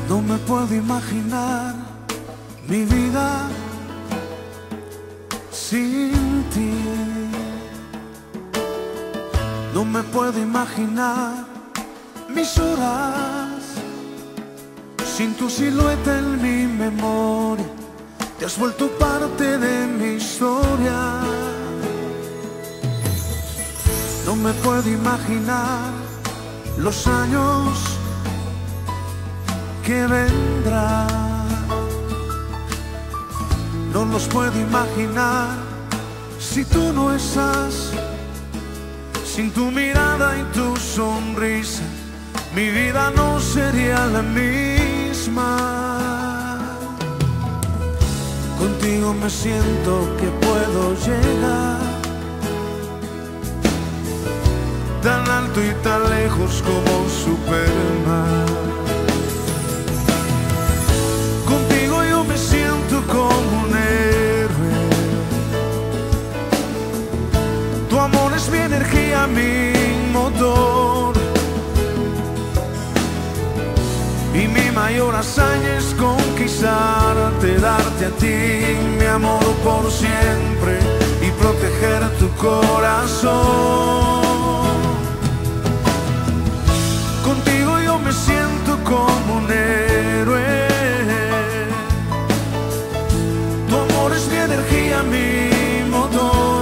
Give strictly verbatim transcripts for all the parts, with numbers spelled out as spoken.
No me puedo imaginar mi vida sin ti. No me puedo imaginar mis horas sin tu silueta en mi memoria. Te has vuelto parte de mi historia. No me puedo imaginar los años que vendrán. No los puedo imaginar si tú no estás. Sin tu mirada y tu sonrisa, mi vida no sería la misma. Contigo me siento que puedo llegar tan alto y tan lejos como Superman. Contigo yo me siento como un héroe. Tu amor es mi energía, mi motor. Y mi mayor hazaña es conquistarte, darte a ti mi amor por siempre y proteger tu corazón. Contigo yo me siento como un héroe. Tu amor es mi energía, mi motor.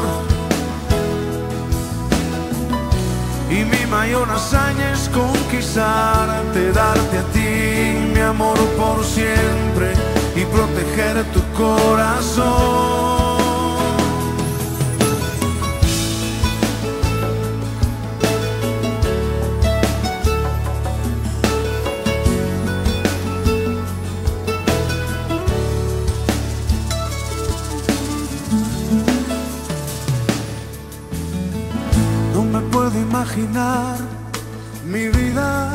Y mi mayor hazaña es conquistarte, darte a ti mi amor por siempre y proteger tu corazón. No me puedo imaginar mi vida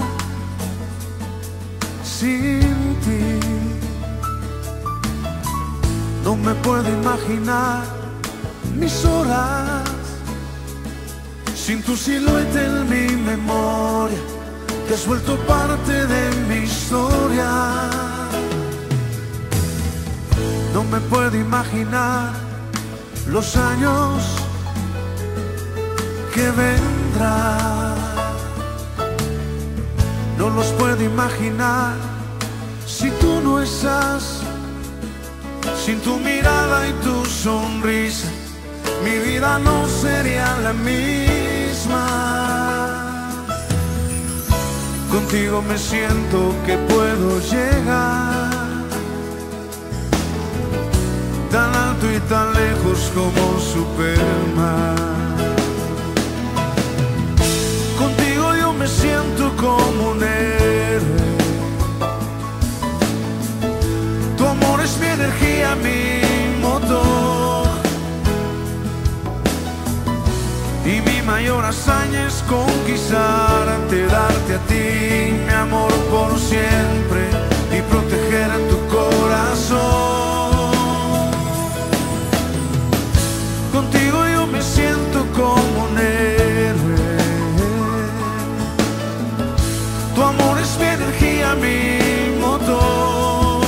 sin ti. No me puedo imaginar mis horas sin tu silueta en mi memoria. Te has vuelto parte de mi historia. No me puedo imaginar los años que vendrán. No los puedo imaginar si tú no estás. Sin tu mirada y tu sonrisa, mi vida no sería la misma. Contigo me siento que puedo llegar tan alto y tan lejos como Superman. Contigo yo me siento como un héroe. Tu amor es mi energía, mi motor. Y mi mayor hazaña es conquistarte, darte a ti mi amor por siempre y proteger tu corazón. Contigo yo me siento como un héroe. Tu amor es mi energía, mi motor.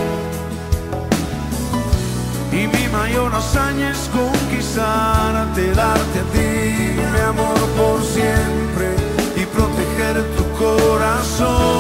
Y mi mayor hazaña es conquistarte, darte a ti mi amor por siempre y proteger tu corazón.